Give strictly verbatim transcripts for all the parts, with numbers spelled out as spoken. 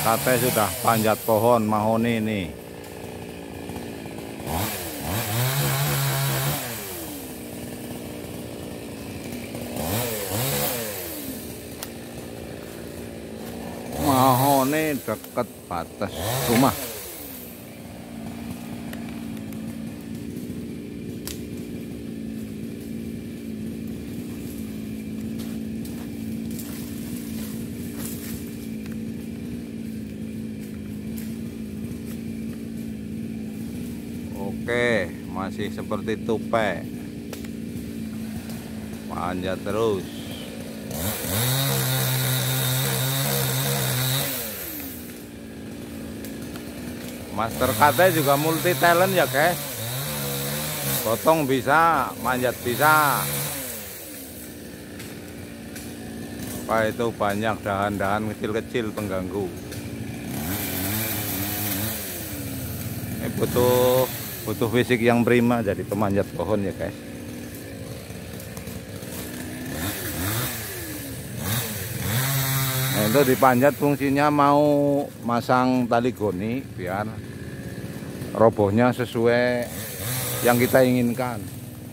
Kate sudah panjat pohon mahoni ini. Mahoni dekat batas rumah. Oke, masih seperti tupai, panjat terus. Master Kate juga multi talent ya guys, potong bisa, manjat bisa. Apa itu banyak dahan-dahan kecil-kecil pengganggu. Ini butuh butuh fisik yang prima jadi pemanjat pohon ya guys. Nah, itu dipanjat fungsinya mau masang tali goni biar robohnya sesuai yang kita inginkan.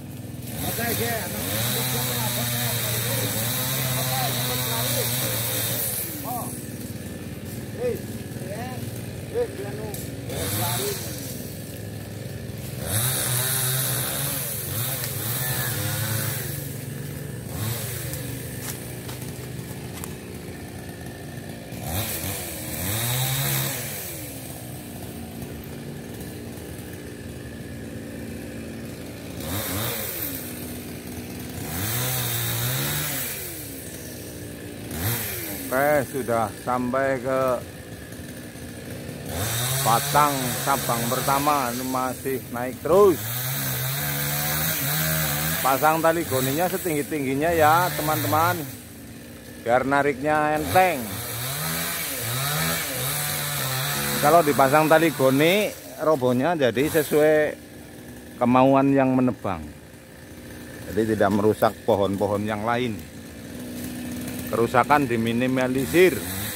Oke, sudah sampai ke batang cabang pertama. Ini masih naik terus. Pasang tali goninya setinggi-tingginya ya teman-teman, biar nariknya enteng. Kalau dipasang tali goni, robohnya jadi sesuai kemauan yang menebang, jadi tidak merusak pohon-pohon yang lain. Kerusakan diminimalisir.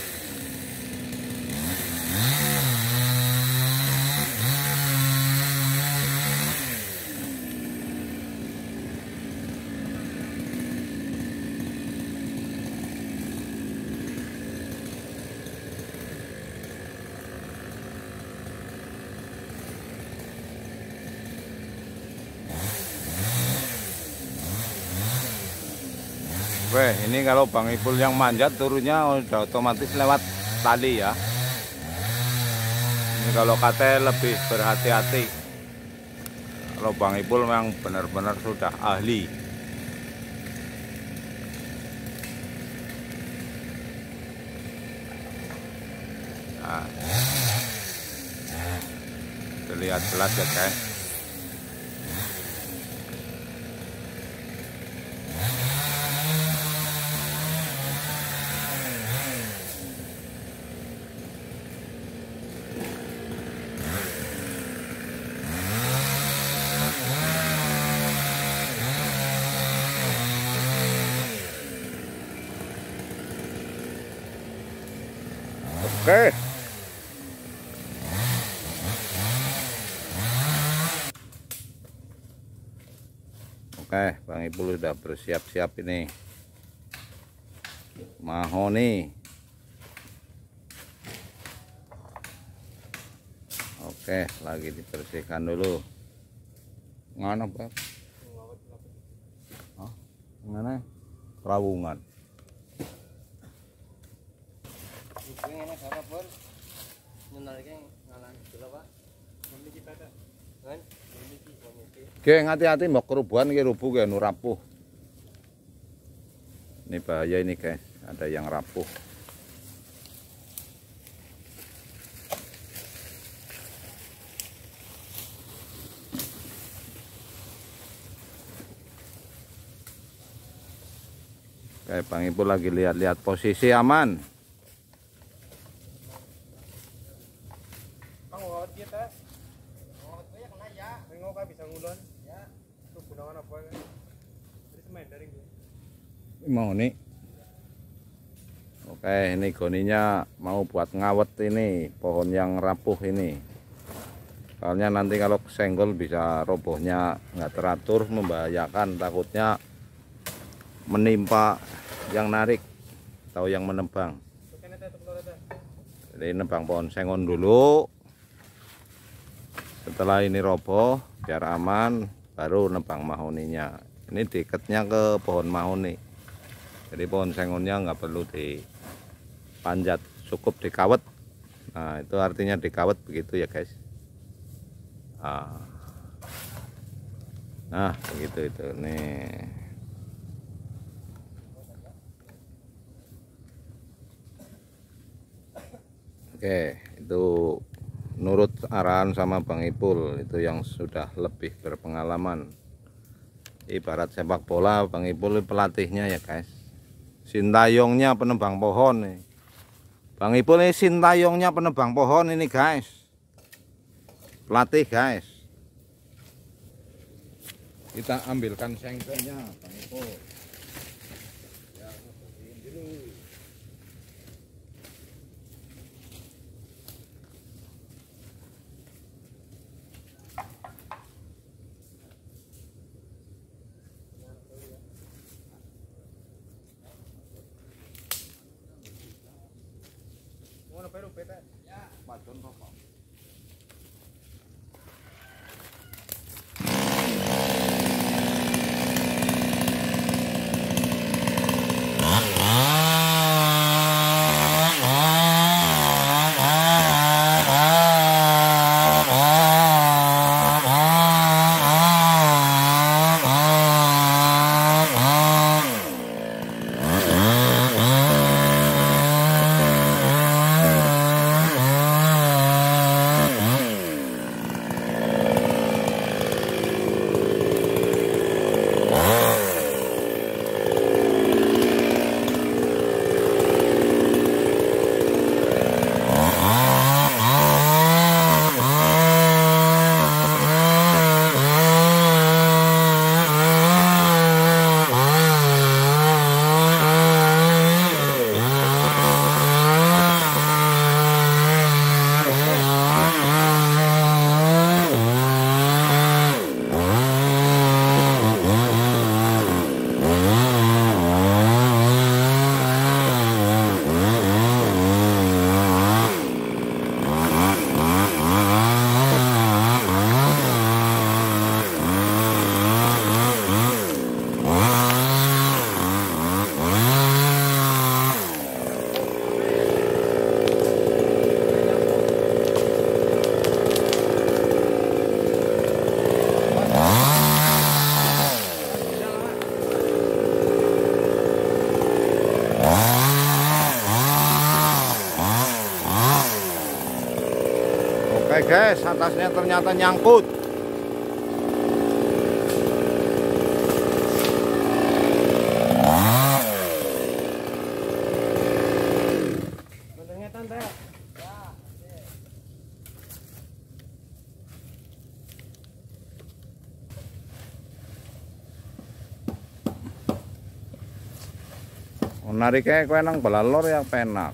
Weh, ini kalau Bang Ipul yang manjat turunnya udah otomatis lewat tali ya. Ini kalau Kate lebih berhati-hati. Kalau Bang Ipul memang benar-benar sudah ahli. Nah, terlihat jelas ya guys. Oke. Oke, Bang Ipul sudah bersiap-siap ini. Mahoni. Oke, lagi dibersihkan dulu. Mana, Bang? Hah? Mana? Rawungan. Oke, hati-hati mbok kerubuhan iki rubuh ya nu rapuh. Ini bahaya ini guys, ada yang rapuh. Oke, Bang Ipul lagi lihat-lihat posisi aman. Mau nih Oke, ini goninya mau buat ngawet ini pohon yang rapuh ini. Soalnya nanti kalau senggol bisa robohnya nggak teratur, membahayakan, takutnya menimpa yang narik atau yang menebang. Jadi nebang pohon sengon dulu. Setelah ini roboh, biar aman, baru nebang mahoninya. Ini diikatnya ke pohon mahoni. Jadi pohon sengonnya nggak perlu dipanjat, cukup dikawet. Nah, itu artinya dikawet begitu ya guys. Nah, nah begitu itu nih. Oke, itu nurut arahan sama Bang Ipul, itu yang sudah lebih berpengalaman. Ibarat sepak bola, Bang Ipul pelatihnya ya guys. Sintayongnya penebang pohon nih. Bang Ipul ini Sintayongnya penebang pohon ini guys. Pelatih guys. Kita ambilkan sengkelnya Bang Ipul. Oke guys, atasnya ternyata nyangkut. Nariknya kowe nang belalor ya penak.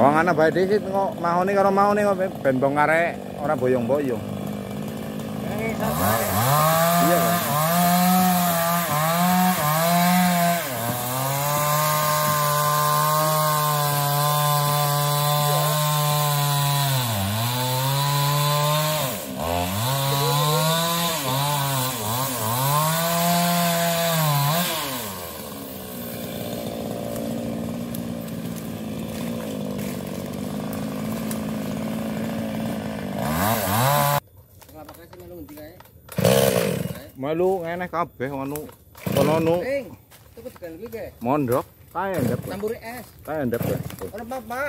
Wong ana bae dhisik kok mahone karo mahone kok ben bong arek ora boyong-boyong. Iya kan. Melu ngene kabeh ngono. Kono nu. Ning, tuku tegal iki ge. Mondok, kae ndep. Campuri es. Kae ndep. Ora apa-apa.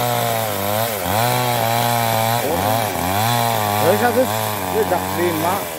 Wis aku wis dak lima.